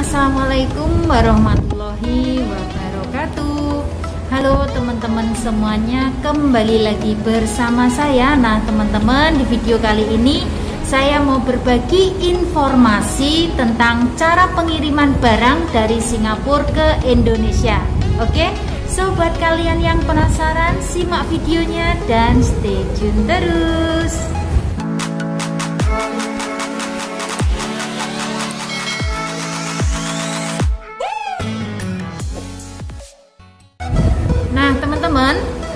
Assalamualaikum warahmatullahi wabarakatuh. Halo teman-teman semuanya, kembali lagi bersama saya. Nah teman-teman, di video kali ini saya mau berbagi informasi tentang cara pengiriman barang dari Singapura ke Indonesia. Oke, sobat kalian yang penasaran, simak videonya dan stay tune terus. Nah teman-teman,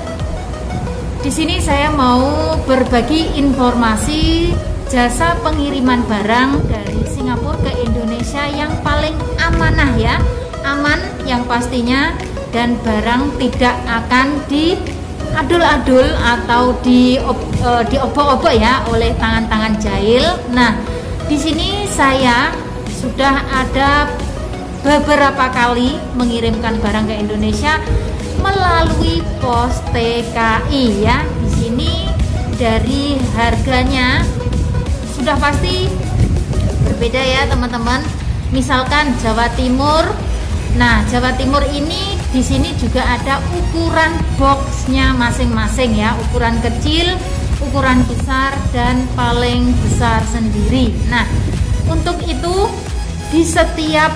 di sini saya mau berbagi informasi jasa pengiriman barang dari Singapura ke Indonesia yang paling amanah ya, aman yang pastinya, dan barang tidak akan diadul-adul atau diobok-obok ya oleh tangan-tangan jahil. Nah di sini saya sudah ada beberapa kali mengirimkan barang ke Indonesia melalui pos TKI ya. Di sini dari harganya sudah pasti berbeda ya teman-teman. Misalkan Jawa Timur. Nah, Jawa Timur ini di sini juga ada ukuran boxnya masing-masing ya, ukuran kecil, ukuran besar, dan paling besar sendiri. Nah, untuk itu di setiap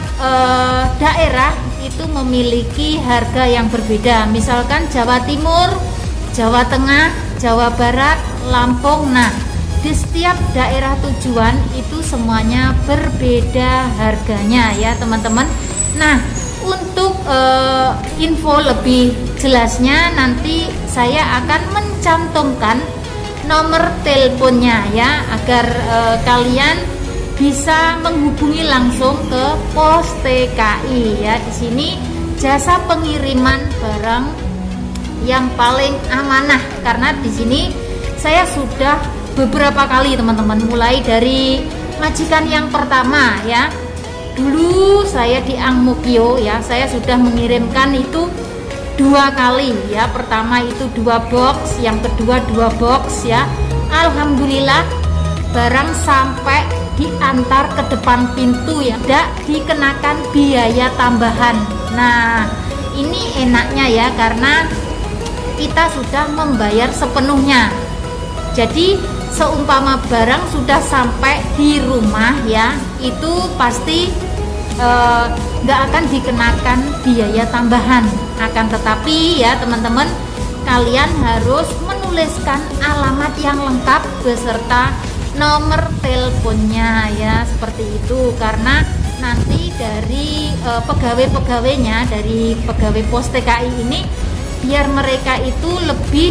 daerah itu memiliki harga yang berbeda. Misalkan Jawa Timur, Jawa Tengah, Jawa Barat, Lampung. Nah, di setiap daerah tujuan itu semuanya berbeda harganya ya teman-teman. Nah, untuk info lebih jelasnya nanti saya akan mencantumkan nomor teleponnya ya, agar kalian bisa menghubungi langsung ke pos TKI ya. Di sini jasa pengiriman barang yang paling amanah, karena di sini saya sudah beberapa kali teman-teman, mulai dari majikan yang pertama ya. Dulu saya di Ang Mo Kio ya, saya sudah mengirimkan itu 2 kali ya. Pertama itu 2 box, yang kedua 2 box ya. Alhamdulillah barang sampai diantar ke depan pintu ya, tidak dikenakan biaya tambahan. Nah ini enaknya ya, karena kita sudah membayar sepenuhnya. Jadi seumpama barang sudah sampai di rumah ya, itu pasti nggak akan dikenakan biaya tambahan. Akan tetapi ya teman-teman, kalian harus menuliskan alamat yang lengkap beserta nomor teleponnya ya, seperti itu. Karena nanti dari pegawai-pegawainya, dari pegawai pos TKI ini, biar mereka itu lebih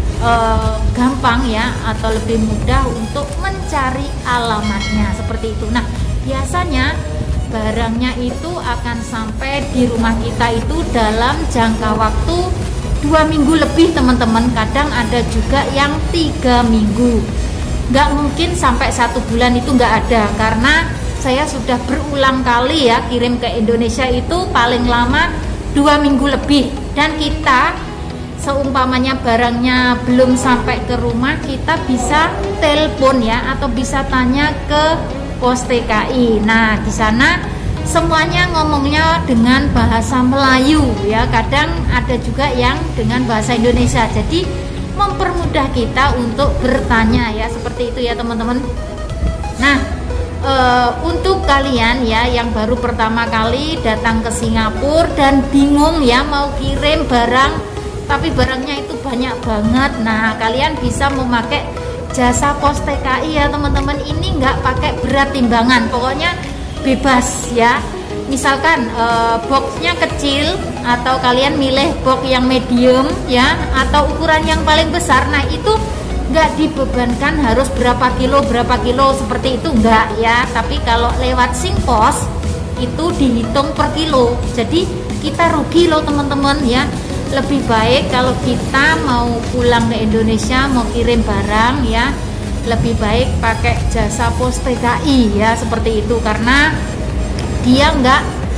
gampang ya, atau lebih mudah untuk mencari alamatnya, seperti itu. Nah biasanya barangnya itu akan sampai di rumah kita itu dalam jangka waktu 2 minggu lebih teman-teman. Kadang ada juga yang 3 minggu. Nggak mungkin sampai 1 bulan, itu nggak ada, karena saya sudah berulang kali ya kirim ke Indonesia itu paling lama 2 minggu lebih. Dan kita seumpamanya barangnya belum sampai ke rumah, kita bisa telepon ya, atau bisa tanya ke pos TKI. Nah di sana semuanya ngomongnya dengan bahasa Melayu ya, kadang ada juga yang dengan bahasa Indonesia, jadi mempermudah kita untuk bertanya ya, seperti itu ya teman-teman. Nah untuk kalian ya yang baru pertama kali datang ke Singapura dan bingung ya mau kirim barang tapi barangnya itu banyak banget, nah kalian bisa memakai jasa pos TKI ya teman-teman. Ini nggak pakai berat timbangan, pokoknya bebas ya. Misalkan boxnya kecil, atau kalian milih box yang medium ya, atau ukuran yang paling besar, nah itu nggak dibebankan harus berapa kilo seperti itu, enggak ya. Tapi kalau lewat Singpos itu dihitung per kilo, jadi kita rugi loh teman-teman ya. Lebih baik kalau kita mau pulang ke Indonesia, mau kirim barang ya, lebih baik pakai jasa pos TKI ya, seperti itu. Karena dia nggak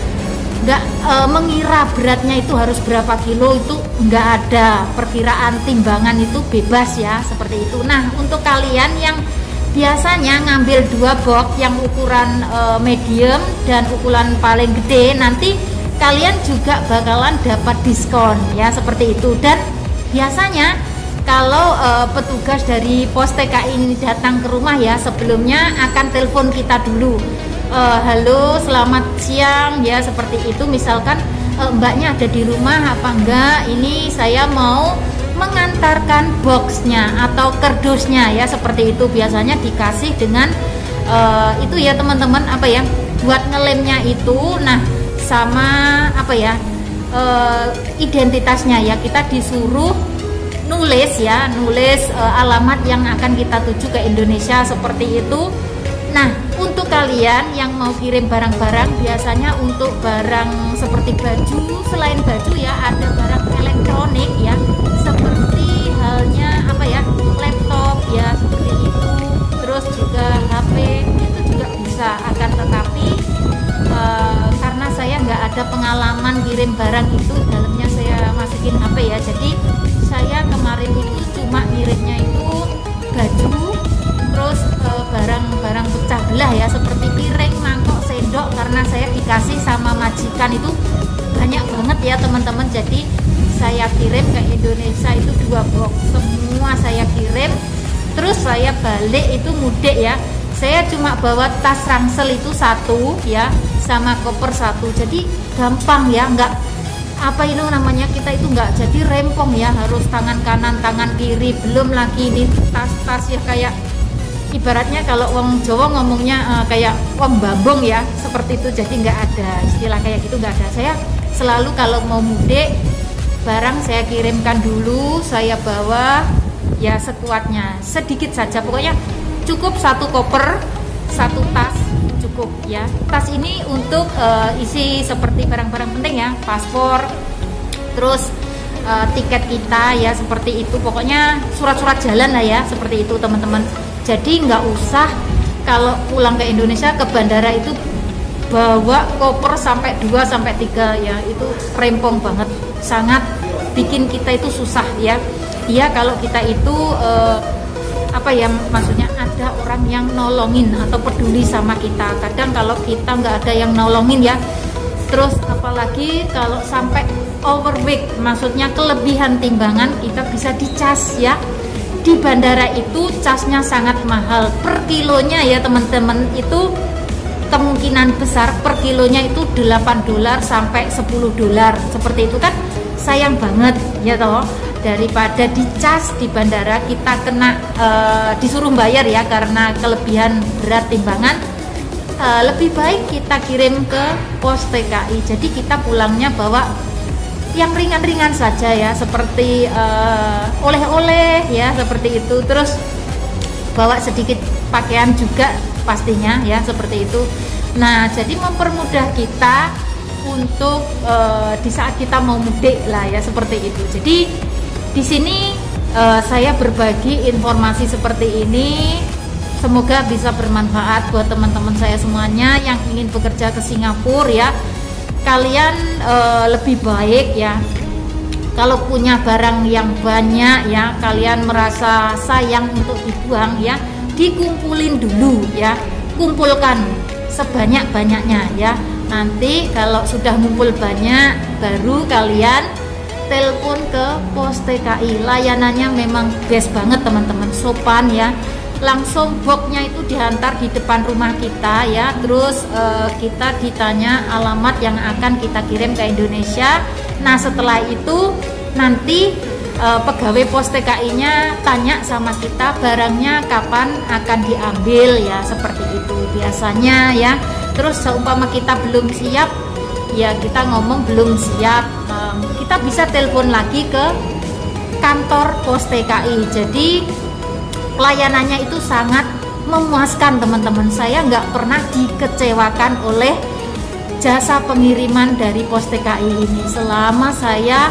mengira beratnya itu harus berapa kilo, itu nggak ada, perkiraan timbangan itu bebas ya, seperti itu. Nah untuk kalian yang biasanya ngambil 2 box yang ukuran medium dan ukuran paling gede, nanti kalian juga bakalan dapat diskon ya, seperti itu. Dan biasanya kalau petugas dari pos TKI ini datang ke rumah ya, sebelumnya akan telepon kita dulu, halo selamat siang ya, seperti itu. Misalkan mbaknya ada di rumah apa enggak, ini saya mau mengantarkan boxnya atau kardusnya ya, seperti itu. Biasanya dikasih dengan itu ya teman-teman, apa ya, buat ngelemnya itu, nah sama apa ya, identitasnya ya, kita disuruh nulis ya, alamat yang akan kita tuju ke Indonesia, seperti itu. Nah, untuk kalian yang mau kirim barang-barang, biasanya untuk barang seperti baju, selain baju ya, ada barang elektronik ya, seperti halnya apa ya, laptop ya, seperti itu. Terus juga HP itu juga bisa, akan tetapi karena saya nggak ada pengalaman kirim barang itu, dalamnya saya masukin HP ya, jadi saya kemarin itu cuma ngirimnya itu baju, terus barang-barang pecah belah ya, seperti piring, mangkok, sendok, karena saya dikasih sama majikan itu banyak banget ya teman-teman. Jadi saya kirim ke Indonesia itu 2 box, semua saya kirim. Terus saya balik itu mudik ya, saya cuma bawa tas ransel itu 1 ya, sama koper 1, jadi gampang ya, nggak apa itu namanya, kita itu nggak jadi rempong ya, harus tangan kanan tangan kiri, belum lagi ini tas-tas ya, kayak ibaratnya kalau wong Jawa ngomongnya kayak wong bambong ya, seperti itu. Jadi nggak ada istilah kayak gitu, nggak ada. Saya selalu kalau mau mudik barang saya kirimkan dulu, saya bawa ya sekuatnya, sedikit saja, pokoknya cukup 1 koper, 1 tas cukup ya. Tas ini untuk isi seperti barang-barang penting ya, paspor, terus tiket kita ya, seperti itu. Pokoknya surat-surat jalan lah ya, seperti itu teman-teman. Jadi nggak usah kalau pulang ke Indonesia ke bandara itu bawa koper sampai 2 sampai 3 ya, itu rempong banget, sangat bikin kita itu susah ya. Ya kalau kita itu apa ya, maksudnya ada orang yang nolongin atau peduli sama kita. Kadang kalau kita nggak ada yang nolongin ya, terus apalagi kalau sampai overweight, maksudnya kelebihan timbangan, kita bisa dicas ya. Di bandara itu casnya sangat mahal per kilonya ya teman-teman, itu kemungkinan besar per kilonya itu $8 sampai $10, seperti itu kan. Sayang banget ya toh, daripada dicas di bandara kita kena disuruh bayar ya karena kelebihan berat timbangan, lebih baik kita kirim ke pos TKI. Jadi kita pulangnya bawa yang ringan-ringan saja ya, seperti oleh-oleh ya, seperti itu. Terus bawa sedikit pakaian juga pastinya ya, seperti itu. Nah, jadi mempermudah kita untuk di saat kita mau mudik lah ya, seperti itu. Jadi di sini saya berbagi informasi seperti ini, semoga bisa bermanfaat buat teman-teman saya semuanya yang ingin bekerja ke Singapura ya. Kalian lebih baik ya kalau punya barang yang banyak ya, kalian merasa sayang untuk dibuang ya, dikumpulin dulu ya, kumpulkan sebanyak-banyaknya ya. Nanti kalau sudah ngumpul banyak, baru kalian telepon ke pos TKI. Layanannya memang best banget teman-teman, sopan ya. Langsung boxnya itu diantar di depan rumah kita ya. Terus kita ditanya alamat yang akan kita kirim ke Indonesia. Nah setelah itu nanti pegawai pos TKI-nya tanya sama kita barangnya kapan akan diambil ya, seperti itu biasanya ya. Terus seumpama kita belum siap ya, kita ngomong belum siap, kita bisa telepon lagi ke kantor pos TKI. Jadi pelayanannya itu sangat memuaskan teman-teman. Saya nggak pernah dikecewakan oleh jasa pengiriman dari pos TKI ini selama saya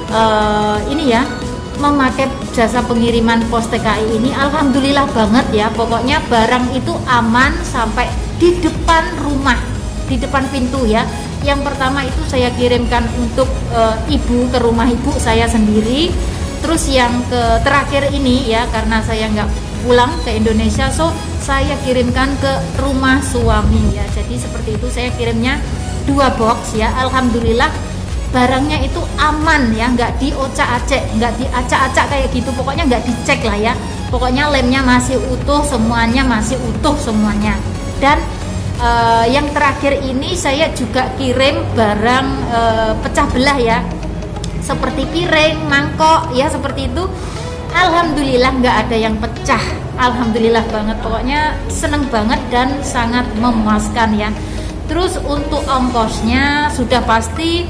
ini ya memakai jasa pengiriman pos TKI ini. Alhamdulillah banget ya, pokoknya barang itu aman sampai di depan rumah, di depan pintu ya. Yang pertama itu saya kirimkan untuk ibu, ke rumah ibu saya sendiri. Terus yang terakhir ini ya, karena saya nggak pulang ke Indonesia, so saya kirimkan ke rumah suami ya. Jadi seperti itu, saya kirimnya 2 box ya. Alhamdulillah barangnya itu aman ya, nggak diocak-acak, nggak diacak-acak kayak gitu, pokoknya nggak dicek lah ya. Pokoknya lemnya masih utuh, semuanya masih utuh semuanya. Dan yang terakhir ini saya juga kirim barang pecah belah ya, seperti piring, mangkok ya, seperti itu. Alhamdulillah nggak ada yang pecah, alhamdulillah banget, pokoknya seneng banget dan sangat memuaskan ya. Terus untuk ongkosnya sudah pasti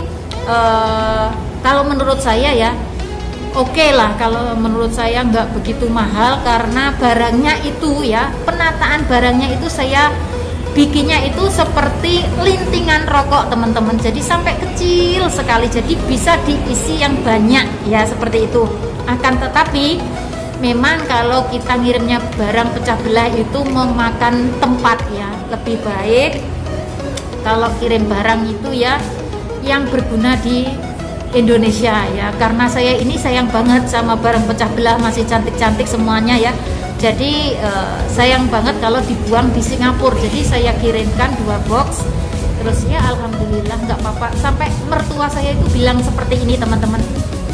kalau menurut saya ya oke lah, kalau menurut saya nggak begitu mahal, karena barangnya itu ya, penataan barangnya itu saya bikinnya itu seperti lintingan rokok teman-teman, jadi sampai kecil sekali, jadi bisa diisi yang banyak ya, seperti itu. Akan tetapi memang kalau kita ngirimnya barang pecah belah itu memakan tempat ya, lebih baik kalau kirim barang itu ya yang berguna di Indonesia ya, karena saya ini sayang banget sama barang pecah belah, masih cantik-cantik semuanya ya. Jadi sayang banget kalau dibuang di Singapura, jadi saya kirimkan 2 box. Terus ya alhamdulillah nggak apa-apa, sampai mertua saya itu bilang seperti ini teman-teman,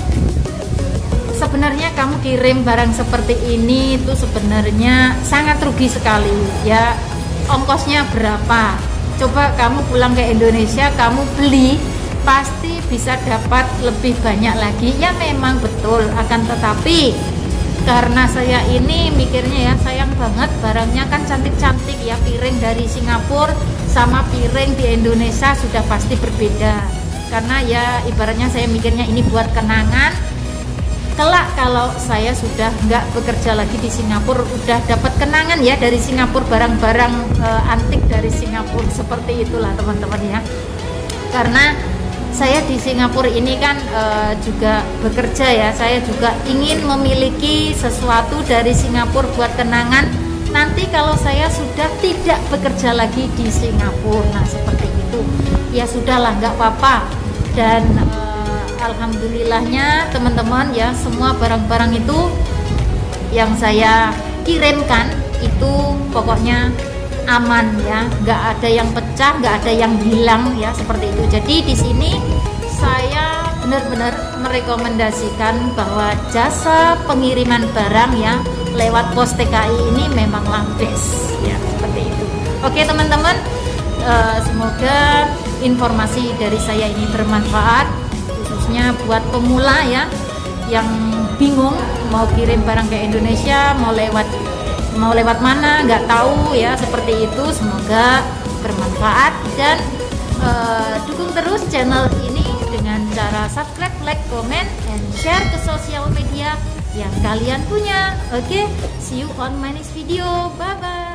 sebenarnya kamu kirim barang seperti ini itu sebenarnya sangat rugi sekali ya, ongkosnya berapa, coba kamu pulang ke Indonesia kamu beli pasti bisa dapat lebih banyak lagi. Ya memang betul, akan tetapi karena saya ini mikirnya ya, sayang banget barangnya kan cantik-cantik ya, piring dari Singapura sama piring di Indonesia sudah pasti berbeda, karena ya ibaratnya saya mikirnya ini buat kenangan. Kelak kalau saya sudah nggak bekerja lagi di Singapura, udah dapat kenangan ya dari Singapura, barang-barang antik dari Singapura, seperti itulah teman-teman ya. Karena saya di Singapura ini kan juga bekerja ya, saya juga ingin memiliki sesuatu dari Singapura buat kenangan nanti kalau saya sudah tidak bekerja lagi di Singapura. Nah seperti itu ya, sudahlah nggak apa-apa. Dan alhamdulillahnya teman-teman ya, semua barang-barang itu yang saya kirimkan itu pokoknya aman ya, nggak ada yang pecah, nggak ada yang hilang ya, seperti itu. Jadi di sini saya benar-benar merekomendasikan bahwa jasa pengiriman barang ya lewat pos TKI ini memanglah best ya, seperti itu. Oke teman-teman, semoga informasi dari saya ini bermanfaat, khususnya buat pemula ya yang bingung mau kirim barang ke Indonesia, mau lewat mana nggak tahu ya, seperti itu. Semoga bermanfaat dan dukung terus channel ini dengan cara subscribe, like, comment, and share ke sosial media yang kalian punya. Oke, see you on my next video. Bye bye.